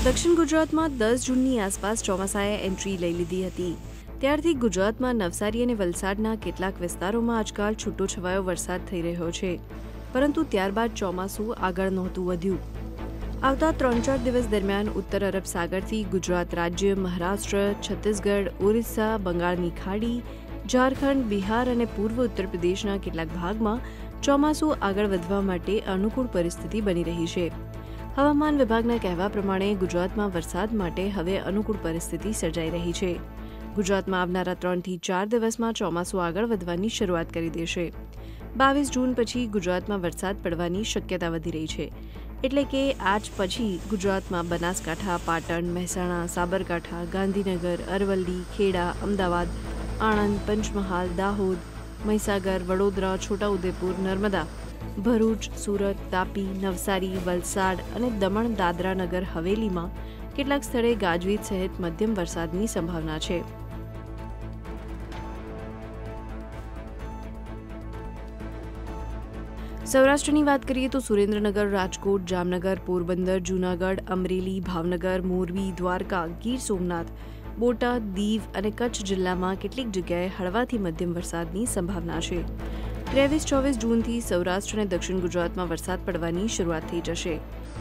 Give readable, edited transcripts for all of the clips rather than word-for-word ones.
દક્ષિણ ગુજરાતમાં 10 જૂનની આસપાસ ચોમાસાએ એન્ટ્રી લઈ લીધી હતી. ત્યારથી ગુજરાતમાં નવસારી અને વલસાડના કેટલાક વિસ્તારોમાં આજકાલ છૂટોછવાયો વરસાદ થઈ રહ્યો છે, પરંતુ ત્યારબાદ ચોમાસું આગળ નહોતું વધ્યું. આવતા 3-4 દિવસ દરમિયાન ઉત્તર અરબ સાગરથી ગુજરાત રાજ્ય, મહારાષ્ટ્ર, છત્તીસગઢ, ઓરિસ્સા, બંગાળની ખાડી, ઝારખંડ, બિહાર અને પૂર્વ ઉત્તર પ્રદેશના કેટલાક ભાગમાં ચોમાસું આગળ વધવા માટે અનુકૂળ પરિસ્થિતિ બની રહી છે. હવામાન વિભાગના કહેવા પ્રમાણે ગુજરાતમાં વરસાદ માટે હવે અનુકૂળ પરિસ્થિતિ સર્જાઈ રહી છે. ગુજરાતમાં આવનારા 3 થી 4 દિવસમાં ચોમાસું આગળ વધવાની શરૂઆત કરી દેશે. 22 જૂન પછી ગુજરાતમાં વરસાદ પડવાની શક્યતા વધી રહી છે. એટલે કે આજ પછી ગુજરાતમાં બનાસકાંઠા, પાટણ, મહેસાણા, સાબરકાંઠા, ગાંધીનગર, અરવલ્લી, ખેડા, અમદાવાદ, આણંદ, પંચમહાલ, દાહોદ, મહીસાગર, વડોદરા, છોટાઉદેપુર, નર્મદા, ભરૂચ, સુરત, તાપી, નવસારી, વલસાડ અને દમણ, દાદરા નગર હવેલીમાં કેટલાક સ્થળે ગાજવીજ સહિત મધ્યમ વરસાદની સંભાવના છે. સૌરાષ્ટ્રની વાત કરીએ તો સુરેન્દ્રનગર, રાજકોટ, જામનગર, પોરબંદર, જૂનાગઢ, અમરેલી, ભાવનગર, મોરબી, દ્વારકા, ગીર સોમનાથ, બોટાદ, દીવ અને કચ્છ જિલ્લામાં કેટલીક જગ્યાએ હળવાથી મધ્યમ વરસાદની સંભાવના છે. 23-24 જૂનથી સૌરાષ્ટ્ર અને દક્ષિણ ગુજરાતમાં વરસાદ પડવાની શરૂઆત થઈ જશે.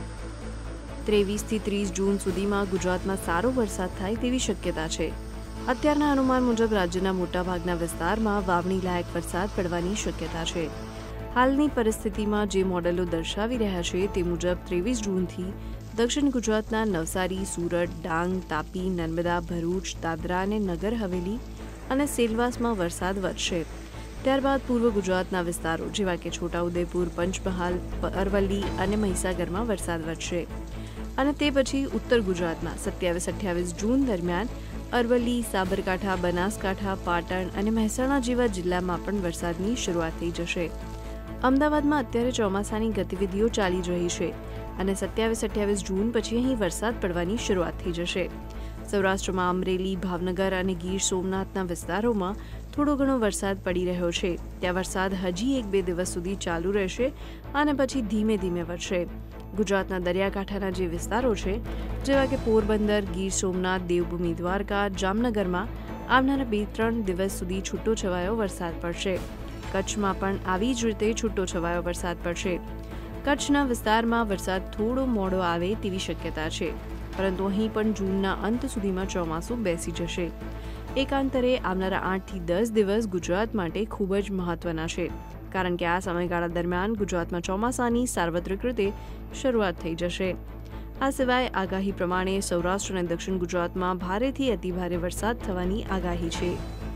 23 થી 30 જૂન સુધીમાં ગુજરાતમાં સારો વરસાદ થાય તેવી શક્યતા છે. અત્યારના અનુમાન મુજબ રાજ્યના મોટાભાગના વિસ્તારમાં વાવણી લાયક વરસાદ પડવાની શક્યતા છે. હાલની પરિસ્થિતિમાં જે મોડેલો દર્શાવી રહ્યા છે તે મુજબ 23 જૂનથી દક્ષિણ ગુજરાતના નવસારી, સુરત, ડાંગ, તાપી, નર્મદા, ભરૂચ, દાદરા અને નગર હવેલી અને સેલવાસમાં વરસાદ વધશે. ત્યારબાદ પૂર્વ ગુજરાતના વિસ્તારો જેવા કે છોટાઉદેપુર, પંચમહાલ, અરવલ્લી અને મહીસાગરમાં વરસાદ વધશે. અને તે પછી ઉત્તર ગુજરાતમાં 27-28 જૂન દરમિયાન અરવલ્લી, સાબરકાંઠા, બનાસકાંઠા, પાટણ અને મહેસાણા જેવા જિલ્લામાં પણ વરસાદની શરૂઆત થઈ જશે. અમદાવાદમાં અત્યારે ચોમાસાની ગતિવિધિઓ ચાલી રહી છે અને 27-28 જૂન પછી અહીં વરસાદ પડવાની શરૂઆત થઈ જશે. સૌરાષ્ટ્રમાં અમરેલી, ભાવનગર અને ગીર સોમનાથના વિસ્તારોમાં થોડો ઘણો વરસાદ પડી રહ્યો છે. ત્યાં વરસાદ હજી 1-2 દિવસ સુધી ચાલુ રહેશે અને પછી ધીમે ધીમે વધશે. ગુજરાતના દરિયાકાંઠાના જે વિસ્તારો છે જેવા કે પોરબંદર, ગીર સોમનાથ, દેવભૂમિ દ્વારકા, જામનગરમાં આવનારા 2-3 દિવસ સુધી છૂટોછવાયો વરસાદ પડશે. કચ્છમાં પણ આવી જ રીતે છૂટોછવાયો વરસાદ પડશે. કચ્છના વિસ્તારમાં વરસાદ થોડો મોડો આવે તેવી શક્યતા છે, પરંતુ અહીં પણ જૂનના અંત સુધીમાં ચોમાસું બેસી જશે. એકાંતરે આવનારા 8 થી 10 દિવસ ગુજરાત માટે ખૂબ જ મહત્વના છે, કારણ કે આ સમયગાળા દરમિયાન ગુજરાતમાં ચોમાસાની સાર્વત્રિક રીતે શરૂઆત થઈ જશે. આ સિવાય આગાહી પ્રમાણે સૌરાષ્ટ્ર અને દક્ષિણ ગુજરાતમાં ભારેથી અતિભારે વરસાદ થવાની આગાહી છે.